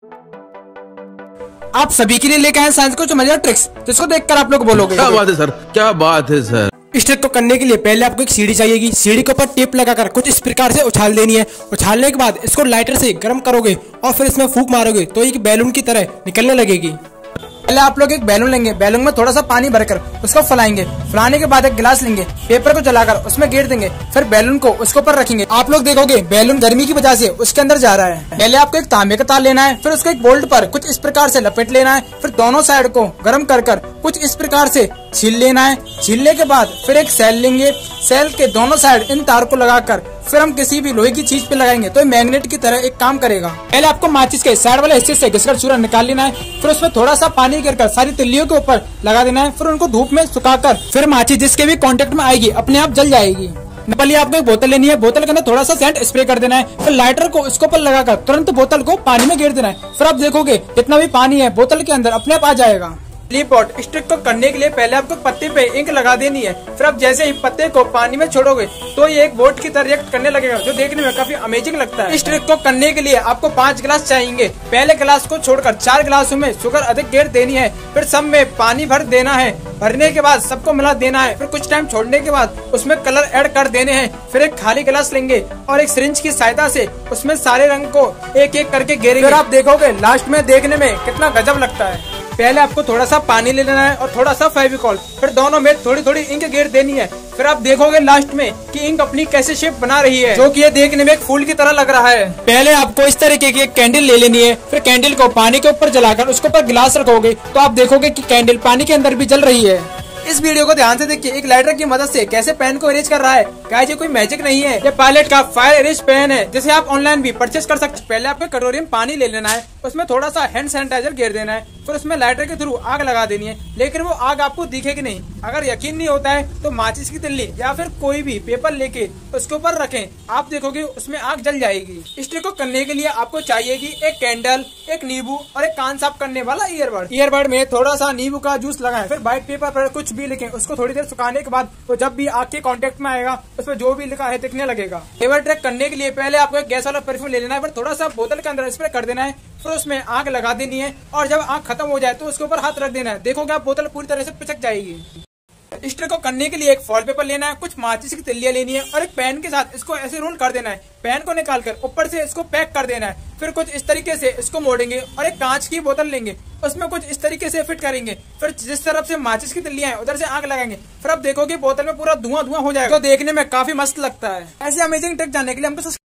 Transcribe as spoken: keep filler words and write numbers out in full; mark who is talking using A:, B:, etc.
A: आप सभी के लिए लेके आए साइंस को मजेदार ट्रिक्स, जिसको देखकर आप लोग बोलोगे
B: क्या बात है सर, क्या बात है सर।
A: इस ट्रिक को करने के लिए पहले आपको एक सीढ़ी चाहिएगी। सीढ़ी के ऊपर टेप लगाकर कुछ इस प्रकार से उछाल देनी है। उछालने के बाद इसको लाइटर से गर्म करोगे और फिर इसमें फूंक मारोगे तो एक बैलून की तरह निकलने लगेगी। पहले आप लोग एक बैलून लेंगे, बैलून में थोड़ा सा पानी भरकर उसको फैलाएंगे। फैलाने के बाद एक गिलास लेंगे, पेपर को जलाकर उसमें गिर देंगे, फिर बैलून को उसके ऊपर रखेंगे। आप लोग देखोगे बैलून गर्मी की वजह से उसके अंदर जा रहा है। पहले आपको एक तांबे का तार लेना है, फिर उसको एक बोल्ट पर कुछ इस प्रकार से लपेट लेना है। फिर दोनों साइड को गर्म कर कर कुछ इस प्रकार से छील लेना है। छीलने के बाद फिर एक सेल लेंगे, सेल के दोनों साइड इन तार को लगाकर फिर हम किसी भी लोहे की चीज पे लगाएंगे तो मैग्नेट की तरह एक काम करेगा। पहले आपको माचिस के साइड वाले हिस्से से घिसकर चूरा निकाल लेना है, फिर उसमें थोड़ा सा पानी गिरकर सारी तिल्लियों के ऊपर लगा देना है। फिर उनको धूप में सुखाकर फिर माचिस जिसके भी कांटेक्ट में आएगी अपने आप जल जाएगी। पहले आपको एक बोतल लेनी है, बोतल के अंदर थोड़ा सा सेंट स्प्रे कर देना है, फिर लाइटर को इसके ऊपर लगाकर तुरंत बोतल को पानी में गिर देना है। फिर आप देखोगे जितना भी पानी है बोतल के अंदर अपने आप आ जाएगा। लीपॉट इस ट्रिक को करने के लिए पहले आपको पत्ते पे इंक लगा देनी है। फिर आप जैसे ही पत्ते को पानी में छोड़ोगे तो ये एक बोट की तरह रिएक्ट करने लगेगा, जो देखने में काफी अमेजिंग लगता है। इस ट्रिक को करने के लिए आपको पांच गिलास चाहिए। पहले गिलास को छोड़कर चार गिलासों में शुगर अधिक गेर देनी है, फिर सब में पानी भर देना है। भरने के बाद सबको मिला देना है, फिर कुछ टाइम छोड़ने के बाद उसमें कलर ऐड कर देने हैं। फिर एक खाली गिलास लेंगे और एक सिरिंज की सहायता से उसमें सारे रंग को एक एक करके गेरेंगे। फिर आप देखोगे लास्ट में देखने में कितना गजब लगता है। पहले आपको थोड़ा सा पानी ले लेना है और थोड़ा सा फेविकॉल, फिर दोनों में थोड़ी थोड़ी इंक गेर देनी है। फिर आप देखोगे लास्ट में कि इंक अपनी कैसे शेप बना रही है, जो कि ये देखने में एक फूल की तरह लग रहा है। पहले आपको इस तरीके की एक कैंडल ले लेनी है, फिर कैंडल को पानी के ऊपर जलाकर उसके ऊपर गिलास रखोगे तो आप देखोगे कि कैंडल पानी के अंदर भी जल रही है। इस वीडियो को ध्यान से देखिए, एक लाइटर की मदद से कैसे पेन को इरेज कर रहा है। गाइस ये कोई मैजिक नहीं है, ये पायलट का फायर इरेज पेन है, जिसे आप ऑनलाइन भी परचेज कर सकते हैं। पहले आपको कटोरी में पानी ले लेना है, उसमें थोड़ा सा हैंड सैनिटाइजर घेर देना है, फिर उसमें लाइटर के थ्रू आग लगा देनी है। लेकिन वो आग आपको दिखेगी नहीं। अगर यकीन नहीं होता है तो माचिस की तिल्ली या फिर कोई भी पेपर लेके उसके ऊपर रखें, आप देखोगे उसमें आग जल जाएगी। इस ट्रिक को करने के लिए आपको चाहिएगी एक कैंडल, एक नींबू और एक कान साफ करने वाला ईयरबड। ईयरबड में थोड़ा सा नींबू का जूस लगाएं, फिर व्हाइट पेपर पर कुछ भी लिखें, उसको थोड़ी देर सुखाने के बाद तो जब भी आग के कांटेक्ट में आएगा उसमें जो भी लिखा है दिखने लगेगा। फ्लेवर ट्रिक करने के लिए पहले आपको एक गैस वाला परफ्यूम ले लेना है, फिर थोड़ा सा बोतल के अंदर स्प्रे कर देना है, फिर उसमें आग लगा देनी है और जब आग खत्म हो जाए तो उसके ऊपर हाथ रख देना है। देखोगे आप बोतल पूरी तरह से पिचक जाएगी। इस ट्रिक को करने के लिए एक फॉल पेपर लेना है, कुछ माचिस की तिल्लियां लेनी है और एक पेन के साथ इसको ऐसे रोल कर देना है। पेन को निकालकर ऊपर से इसको पैक कर देना है, फिर कुछ इस तरीके से इसको मोड़ेंगे और एक कांच की बोतल लेंगे, उसमें कुछ इस तरीके से फिट करेंगे, फिर जिस तरफ से माचिस की तिल्लियां हैं उधर से आग लगाएंगे। फिर आप देखोगे बोतल में पूरा धुआं धुआं हो जाएगा, जो देखने में काफी मस्त लगता है। ऐसे अमेजिंग ट्रिक जानने के लिए हमको